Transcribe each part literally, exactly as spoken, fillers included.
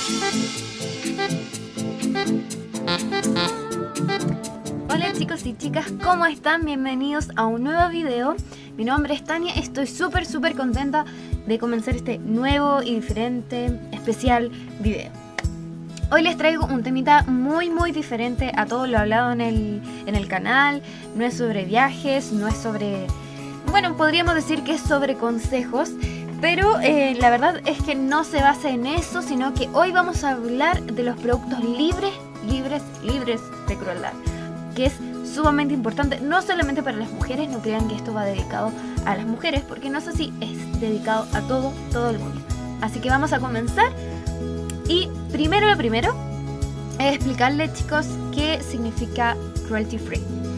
Hola chicos y chicas, ¿cómo están? Bienvenidos a un nuevo video. Mi nombre es Tania, estoy súper súper contenta de comenzar este nuevo y diferente, especial video. Hoy les traigo un temita muy muy diferente a todo lo hablado en el, en el canal. No es sobre viajes, no es sobre... Bueno, podríamos decir que es sobre consejos, pero eh, la verdad es que no se basa en eso, sino que hoy vamos a hablar de los productos libres, libres, libres de crueldad, que es sumamente importante, no solamente para las mujeres. No crean que esto va dedicado a las mujeres, porque no es así, es dedicado a todo, todo el mundo. Así que vamos a comenzar. Y primero lo primero es explicarles, chicos, qué significa cruelty free.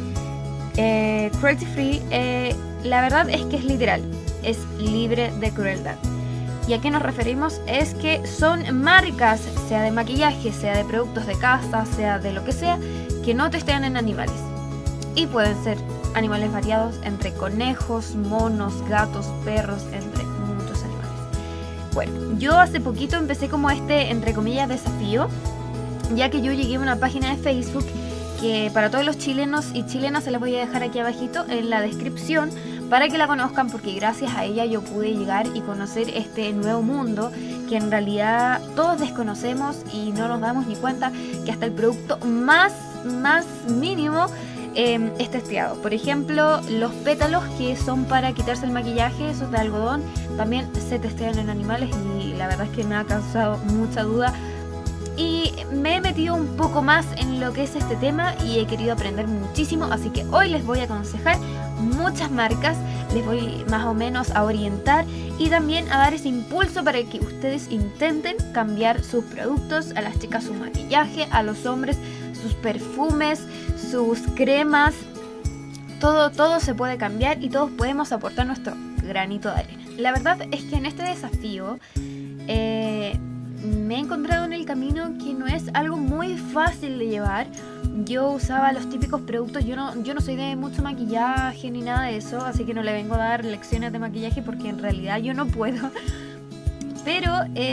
Eh, cruelty free, eh, la verdad es que es literal, es libre de crueldad. ¿Y a qué nos referimos? Es que son marcas, sea de maquillaje, sea de productos de casa, sea de lo que sea, que no testean en animales. Y pueden ser animales variados, entre conejos, monos, gatos, perros, entre muchos animales. Bueno, yo hace poquito empecé como este, entre comillas, desafío, ya que yo llegué a una página de Facebook que para todos los chilenos y chilenas se las voy a dejar aquí abajito en la descripción para que la conozcan, porque gracias a ella yo pude llegar y conocer este nuevo mundo que en realidad todos desconocemos y no nos damos ni cuenta que hasta el producto más, más mínimo eh, es testeado. Por ejemplo, los pétalos que son para quitarse el maquillaje, esos de algodón, también se testean en animales y la verdad es que me ha causado mucha duda. Y me he metido un poco más en lo que es este tema y he querido aprender muchísimo, así que hoy les voy a aconsejar muchas marcas, les voy más o menos a orientar y también a dar ese impulso para que ustedes intenten cambiar sus productos, a las chicas su maquillaje, a los hombres sus perfumes, sus cremas, todo, todo se puede cambiar y todos podemos aportar nuestro granito de arena. La verdad es que en este desafío eh, me he encontrado en el camino que no es algo muy fácil de llevar. Yo usaba los típicos productos, yo no, yo no soy de mucho maquillaje ni nada de eso, así que no le vengo a dar lecciones de maquillaje porque en realidad yo no puedo. Pero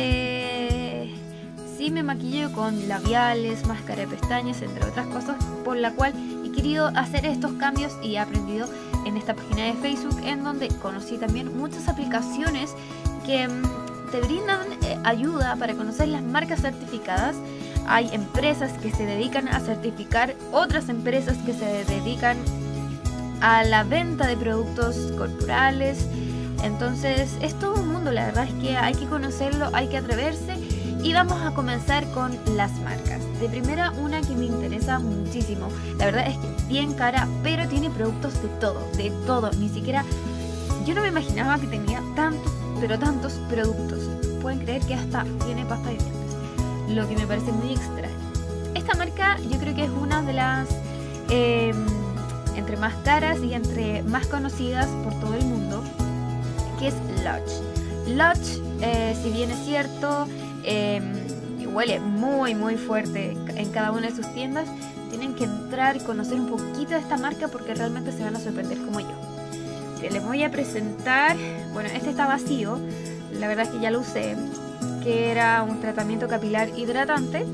eh, sí me maquillo con labiales, máscara de pestañas, entre otras cosas, por la cual he querido hacer estos cambios y he aprendido en esta página de Facebook, en donde conocí también muchas aplicaciones que te brindan eh, ayuda para conocer las marcas certificadas. Hay empresas que se dedican a certificar, otras empresas que se dedican a la venta de productos corporales. Entonces es todo un mundo, la verdad es que hay que conocerlo, hay que atreverse. Y vamos a comenzar con las marcas. De primera, una que me interesa muchísimo. La verdad es que es bien cara, pero tiene productos de todo, de todo. Ni siquiera, yo no me imaginaba que tenía tantos, pero tantos productos. Pueden creer que hasta tiene pasta de dientes, lo que me parece muy extraño. Esta marca yo creo que es una de las eh, entre más caras y entre más conocidas por todo el mundo, que es Lush. Lush, eh, si bien es cierto, eh, huele muy muy fuerte en cada una de sus tiendas, tienen que entrar y conocer un poquito de esta marca porque realmente se van a sorprender como yo. Les voy a presentar, bueno, este está vacío, la verdad es que ya lo usé, que era un tratamiento capilar hidratante.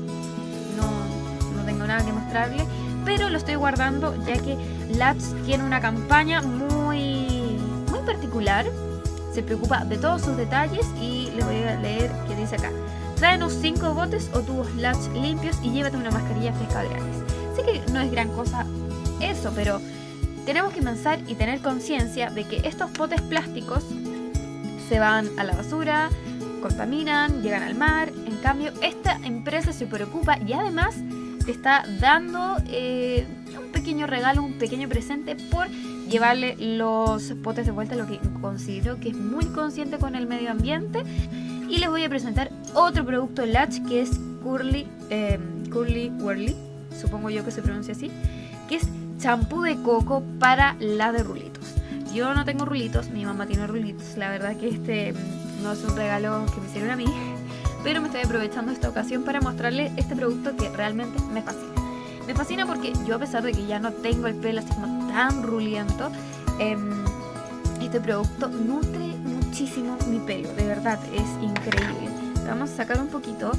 No, no tengo nada que mostrarle, pero lo estoy guardando ya que Lush tiene una campaña muy, muy particular. Se preocupa de todos sus detalles y les voy a leer que dice acá: tráenos cinco botes o tubos Lush limpios y llévate una mascarilla fresca gratis. Sé que no es gran cosa eso, pero tenemos que pensar y tener conciencia de que estos botes plásticos se van a la basura, contaminan, llegan al mar. En cambio, esta empresa se preocupa y además te está dando eh, un pequeño regalo, un pequeño presente por llevarle los botes de vuelta, lo que considero que es muy consciente con el medio ambiente. Y les voy a presentar otro producto Lush que es Curly, eh, Curly Wurly, supongo yo que se pronuncia así, que es champú de coco para la de rulitos. Yo no tengo rulitos, mi mamá tiene rulitos. La verdad que este no es un regalo que me hicieron a mí, pero me estoy aprovechando esta ocasión para mostrarles este producto que realmente me fascina. Me fascina porque yo, a pesar de que ya no tengo el pelo así como tan ruliento, eh, este producto nutre muchísimo mi pelo, de verdad, es increíble. Vamos a sacar un poquito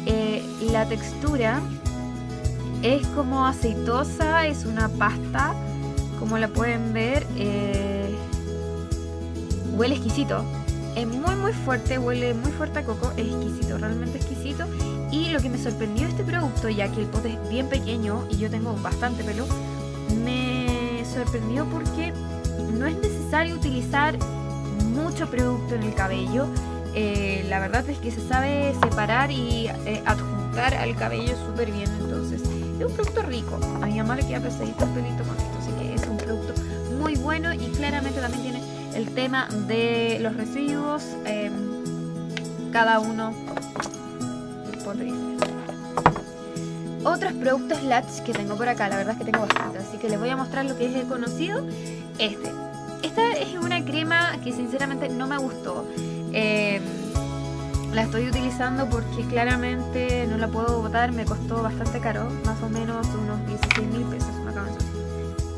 eh, la textura es como aceitosa, es una pasta, como la pueden ver. eh, huele exquisito, es muy muy fuerte, huele muy fuerte a coco, es exquisito, realmente exquisito. Y lo que me sorprendió de este producto, ya que el pote es bien pequeño y yo tengo bastante pelo, me sorprendió porque no es necesario utilizar mucho producto en el cabello. Eh, la verdad es que se sabe separar y eh, adjuntar al cabello súper bien. Entonces es un producto rico. A mi mamá le queda pesadito el pelito con esto, así que es un producto muy bueno. Y claramente también tiene el tema de los residuos, eh, cada uno por diferente. Otros productos Lush que tengo por acá, la verdad es que tengo bastante, así que les voy a mostrar lo que es el conocido. Este, esta es una crema que sinceramente no me gustó. Eh, la estoy utilizando porque claramente no la puedo botar, me costó bastante caro, más o menos unos dieciséis mil pesos, me acaban de decir.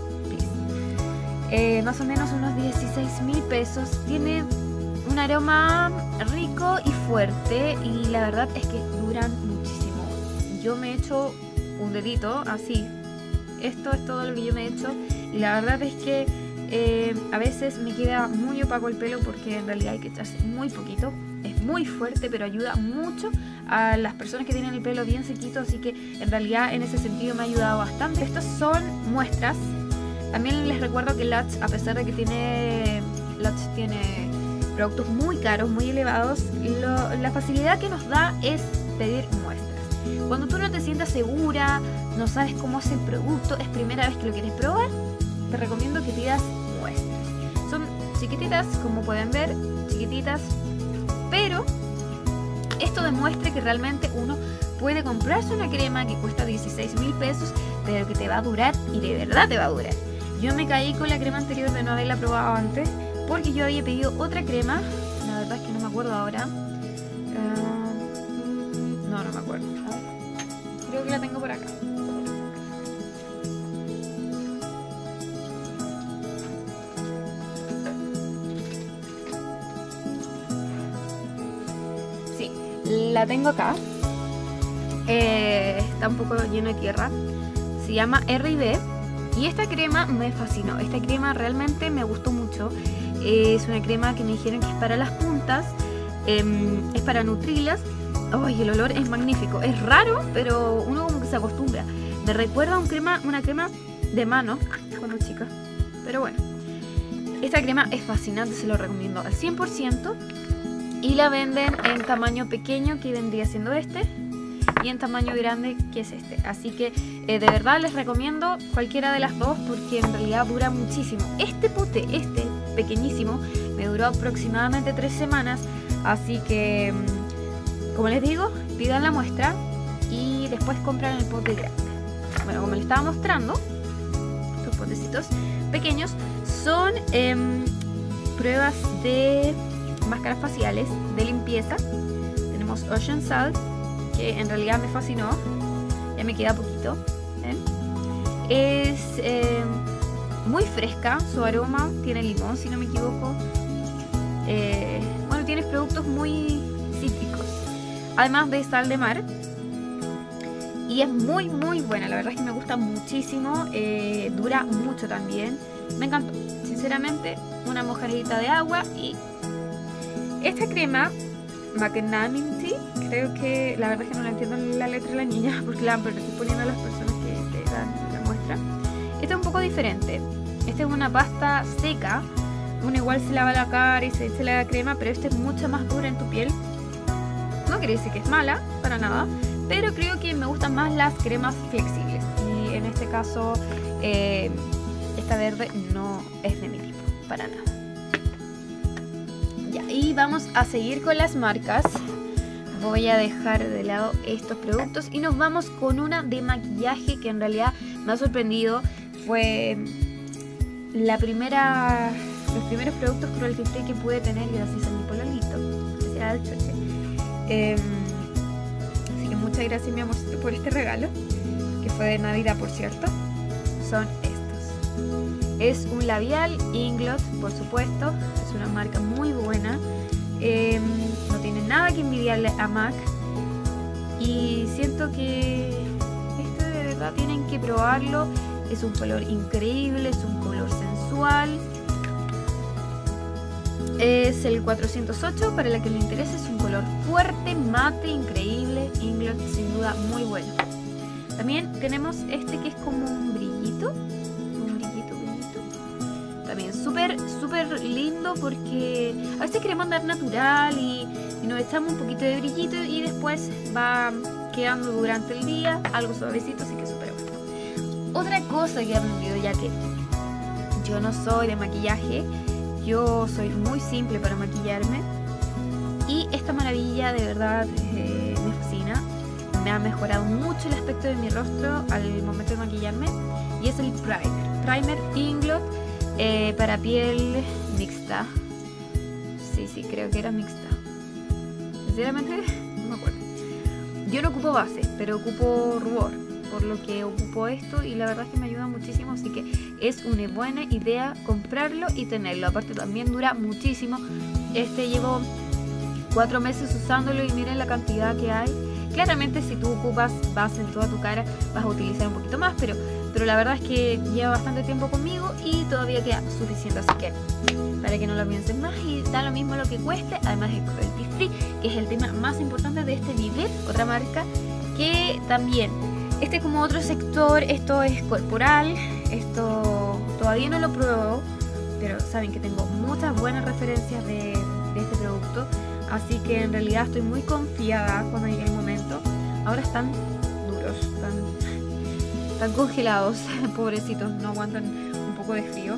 Eh, más o menos unos dieciséis mil pesos. Tiene un aroma rico y fuerte y la verdad es que duran muchísimo. Yo me he hecho un dedito así, esto es todo lo que yo me he hecho, y la verdad es que eh, a veces me queda muy opaco el pelo porque en realidad hay que echarse muy poquito. Es muy fuerte, pero ayuda mucho a las personas que tienen el pelo bien sequito, así que en realidad en ese sentido me ha ayudado bastante. Estas son muestras. También les recuerdo que Lush, a pesar de que tiene Lush tiene productos muy caros, muy elevados, lo, la facilidad que nos da es pedir muestras. Cuando tú no te sientas segura, no sabes cómo es el producto, es primera vez que lo quieres probar, te recomiendo que pidas muestras. Son chiquititas, como pueden ver, chiquititas, pero esto demuestra que realmente uno puede comprarse una crema que cuesta dieciséis mil pesos, pero que te va a durar, y de verdad te va a durar. Yo me caí con la crema anterior de no haberla probado antes, porque yo había pedido otra crema, la verdad es que no me acuerdo ahora. Uh, no, no me acuerdo. A ver. Creo que la tengo por acá. Sí, la tengo acá. Eh, está un poco lleno de tierra. Se llama R y B. Y esta crema me fascinó. Esta crema realmente me gustó mucho. Eh, es una crema que me dijeron que es para las puntas. Eh, es para nutrirlas. ¡Ay! El olor es magnífico. Es raro, pero uno como que se acostumbra. Me recuerda a un crema, una crema de mano cuando chica. Pero bueno. Esta crema es fascinante. Se lo recomiendo al cien por ciento. Y la venden en tamaño pequeño, que vendría siendo este, y en tamaño grande, que es este. Así que eh, de verdad les recomiendo cualquiera de las dos, porque en realidad dura muchísimo. Este pote, este pequeñísimo, me duró aproximadamente tres semanas. Así que, como les digo, pidan la muestra y después compran el pote grande. Bueno, como les estaba mostrando, estos potecitos pequeños son eh, pruebas de máscaras faciales de limpieza. Tenemos Ocean Salt, que en realidad me fascinó, ya me queda poquito. ¿eh? Es eh, muy fresca, su aroma tiene limón si no me equivoco. Eh, bueno, tienes productos muy cítricos, además de sal de mar, y es muy muy buena, la verdad es que me gusta muchísimo. Eh, dura mucho también, me encantó, sinceramente. Una mojarrita de agua. Y esta crema Magnanimity, creo que la verdad es que no la entiendo la letra de la niña, porque la pero estoy poniendo a las personas que te dan la muestra. Esta es un poco diferente. Esta es una pasta seca. Uno igual se lava la cara y se echa la crema, pero esta es mucho más dura en tu piel. No quiere decir que es mala, para nada, pero creo que me gustan más las cremas flexibles. Y en este caso, eh, esta verde no es de mi tipo, para nada. Ya, y vamos a seguir con las marcas. Voy a dejar de lado estos productos y nos vamos con una de maquillaje que en realidad me ha sorprendido. Fue la primera, los primeros productos cruelty free que pude tener gracias a mi pololito, especial Choche. Eh, así que muchas gracias, mi amorcito, por este regalo, que fue de Navidad, por cierto. Son estos. Es un labial Inglot, por supuesto. Es una marca muy buena. Eh, no tiene nada que envidiarle a M A C. y siento que este de verdad tienen que probarlo. Es un color increíble, es un color sensual. Es el cuatrocientos ocho, para la que le interese. Es un color fuerte, mate, increíble. Inglot, sin duda, muy bueno. También tenemos este que es como un brillito. Un brillito, brillito. También súper, súper lindo porque a veces queremos andar natural y, y nos echamos un poquito de brillito y después va quedando durante el día algo suavecito, así que súper bueno. Otra cosa que he aprendido, ya que yo no soy de maquillaje, yo soy muy simple para maquillarme, y esta maravilla de verdad eh, me fascina. Me ha mejorado mucho el aspecto de mi rostro al momento de maquillarme, y es el primer. Primer Inglot eh, para piel mixta. Sí, sí, creo que era mixta. Sinceramente, no me acuerdo. Yo no ocupo base, pero ocupo rubor, por lo que ocupo esto y la verdad es que me ayuda muchísimo, así que es una buena idea comprarlo y tenerlo. Aparte también dura muchísimo. Este llevo cuatro meses usándolo y miren la cantidad que hay. Claramente si tú ocupas base en toda tu cara vas a utilizar un poquito más, pero, pero la verdad es que lleva bastante tiempo conmigo y todavía queda suficiente, así que para que no lo piensen más, y da lo mismo lo que cueste. Además es cruelty free, que es el tema más importante de este Vivet, otra marca que también, este es como otro sector. Esto es corporal, esto todavía no lo pruebo, pero saben que tengo muchas buenas referencias de, de este producto, así que en realidad estoy muy confiada cuando llegue el momento. Ahora están duros, están, están congelados, pobrecitos, no aguantan un poco de frío.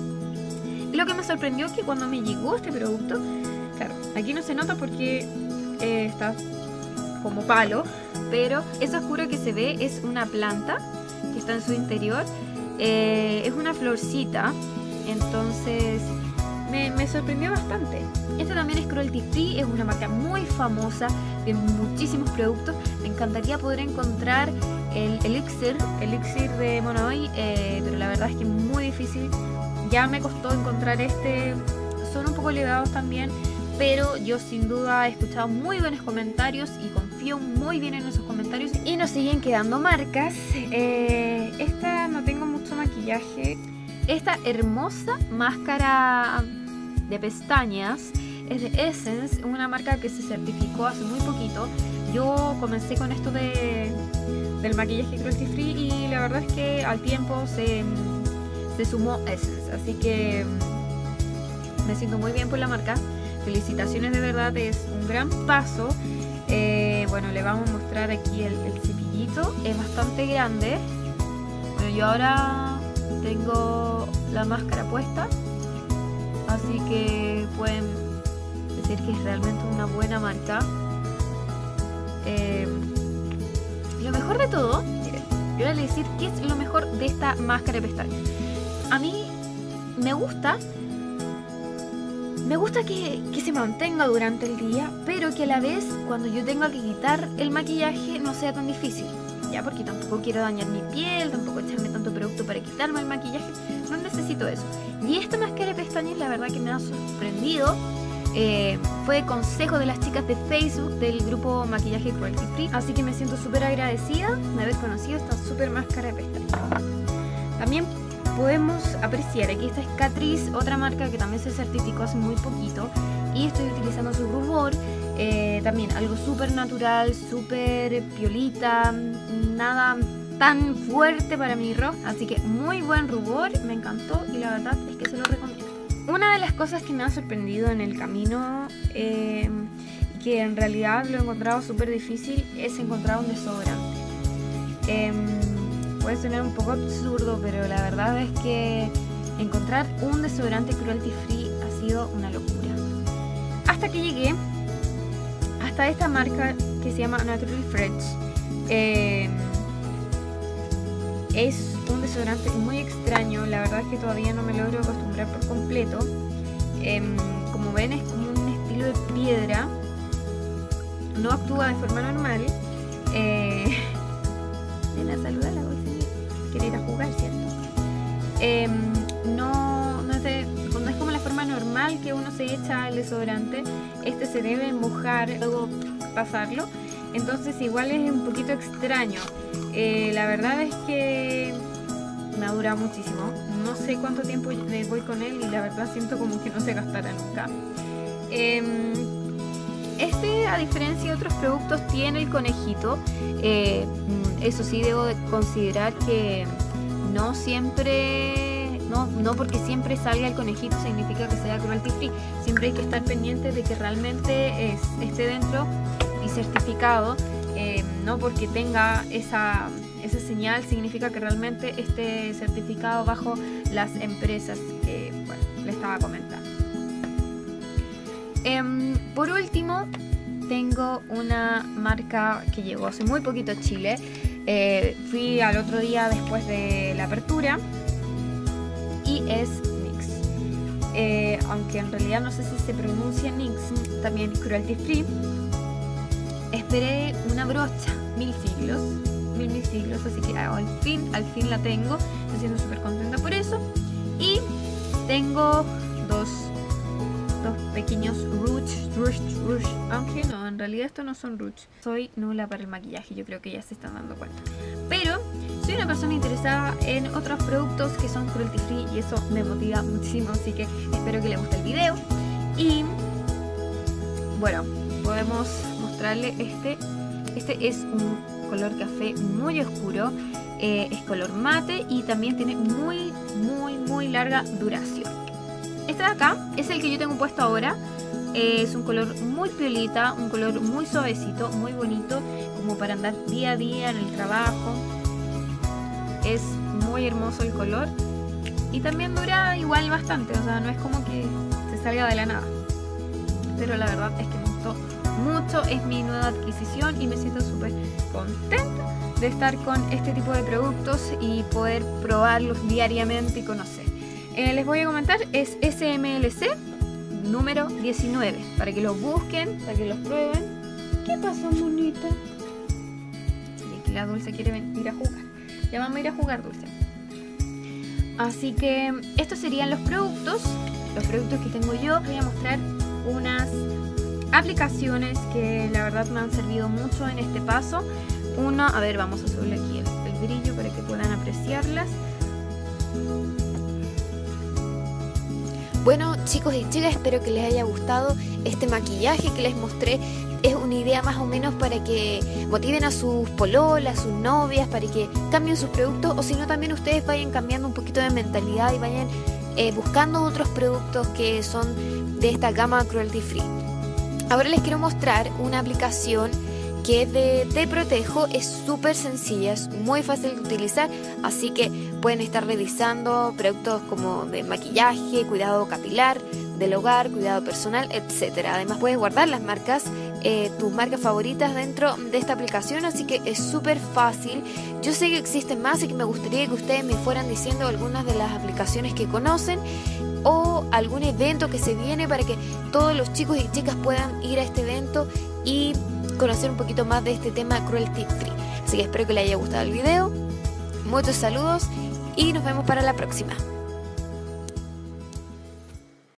Y lo que me sorprendió es que cuando me llegó este producto, claro, aquí no se nota porque eh, está como palo, pero eso oscuro que se ve es una planta que está en su interior. Eh, es una florcita, entonces me, me sorprendió bastante. Este también es cruelty free, es una marca muy famosa, de muchísimos productos. Me encantaría poder encontrar el elixir, elixir de Monoi, eh, pero la verdad es que es muy difícil. Ya me costó encontrar este, son un poco elevados también, pero yo sin duda he escuchado muy buenos comentarios y confío muy bien en esos comentarios y nos siguen quedando marcas. Eh, esta no tengo mucho maquillaje. Esta hermosa máscara de pestañas es de Essence, una marca que se certificó hace muy poquito. Yo comencé con esto de, del maquillaje cruelty free y la verdad es que al tiempo se, se sumó Essence, así que me siento muy bien por la marca. Felicitaciones, de verdad, es un gran paso. Eh, bueno, le vamos a mostrar aquí el, el cepillito, es bastante grande. Bueno, yo ahora tengo la máscara puesta, así que pueden decir que es realmente una buena marca. Eh, lo mejor de todo, miren, yo voy a decir qué es lo mejor de esta máscara de pestañas. A mí me gusta Me gusta que, que se mantenga durante el día, pero que a la vez cuando yo tenga que quitar el maquillaje no sea tan difícil, ya, porque tampoco quiero dañar mi piel, tampoco echarme tanto producto para quitarme el maquillaje, no necesito eso. Y esta máscara de pestañas la verdad que me ha sorprendido. Eh, fue consejo de las chicas de Facebook del grupo Maquillaje Cruelty Free, así que me siento súper agradecida de haber conocido esta súper máscara de pestañas. También podemos apreciar, aquí está Catrice, otra marca que también se certificó hace muy poquito, y estoy utilizando su rubor, eh, también algo súper natural, súper piolita, nada tan fuerte para mi rostro, así que muy buen rubor, me encantó y la verdad es que se lo recomiendo. Una de las cosas que me ha sorprendido en el camino, eh, que en realidad lo he encontrado súper difícil, es encontrar un desodorante. Eh, Puede sonar un poco absurdo, pero la verdad es que encontrar un desodorante cruelty free ha sido una locura. Hasta que llegué hasta esta marca que se llama Naturally Fresh. Eh, es un desodorante muy extraño, la verdad es que todavía no me logro acostumbrar por completo. Eh, como ven, es como un estilo de piedra, no actúa de forma normal. Eh, ven a saludar a la bolsa. Quiere ir a jugar, ¿cierto? Eh, no, no, es de, no es como la forma normal que uno se echa el desodorante. Este se debe mojar, luego pasarlo. entonces igual es un poquito extraño. Eh, la verdad es que me ha durado muchísimo, no sé cuánto tiempo voy con él y la verdad siento como que no se gastará nunca. Eh, este, a diferencia de otros productos, tiene el conejito. Eh, eso sí, debo de considerar que no siempre, no, no porque siempre salga el conejito significa que sea cruelty free. Siempre hay que estar pendiente de que realmente es, esté dentro y certificado. Eh, no porque tenga esa, esa señal significa que realmente esté certificado bajo las empresas que, bueno, le estaba comentando. Eh, por último, tengo una marca que llegó hace muy poquito a Chile. Eh, fui al otro día después de la apertura y es NYX. Eh, aunque en realidad no sé si se pronuncia NYX, también cruelty free. Esperé una brocha mil siglos, mil mil siglos, así que al fin, al fin la tengo. Estoy siendo súper contenta por eso. Y tengo dos, dos pequeños rouge, rouge, rouge, aunque no, en realidad estos no son rouge. Soy nula para el maquillaje, yo creo que ya se están dando cuenta. Pero soy una persona interesada en otros productos que son cruelty free y eso me motiva muchísimo, así que espero que les guste el video. Y bueno, podemos mostrarle este. Este es un color café muy oscuro, eh, es color mate y también tiene muy, muy, muy larga duración. Este de acá es el que yo tengo puesto ahora. Eh, es un color muy piolita, un color muy suavecito, muy bonito, como para andar día a día en el trabajo. Es muy hermoso el color y también dura igual bastante, o sea, no es como que se salga de la nada. Pero la verdad es que me gustó mucho, es mi nueva adquisición y me siento súper contenta de estar con este tipo de productos y poder probarlos diariamente y conocer. Eh, les voy a comentar, es S M L C número diecinueve, para que los busquen, para que los prueben. ¿Qué pasó, monita? Y aquí la Dulce quiere venir a jugar. Ya vamos a ir a jugar, Dulce. Así que estos serían los productos, los productos que tengo yo. Voy a mostrar unas aplicaciones que la verdad me han servido mucho en este paso. Una, a ver, vamos a subirle aquí el, el brillo para que puedan apreciarlas. Bueno, chicos y chicas, espero que les haya gustado este maquillaje que les mostré. Es una idea más o menos para que motiven a sus pololas, a sus novias, para que cambien sus productos, o si no también ustedes vayan cambiando un poquito de mentalidad y vayan eh, buscando otros productos que son de esta gama cruelty free. Ahora les quiero mostrar una aplicación que es de Te Protejo, es súper sencilla, es muy fácil de utilizar, así que pueden estar revisando productos como de maquillaje, cuidado capilar, del hogar, cuidado personal, etcétera. Además puedes guardar las marcas, eh, tus marcas favoritas dentro de esta aplicación, así que es súper fácil. Yo sé que existen más y que me gustaría que ustedes me fueran diciendo algunas de las aplicaciones que conocen o algún evento que se viene para que todos los chicos y chicas puedan ir a este evento y conocer un poquito más de este tema cruelty free. Así que espero que les haya gustado el video. Muchos saludos y nos vemos para la próxima.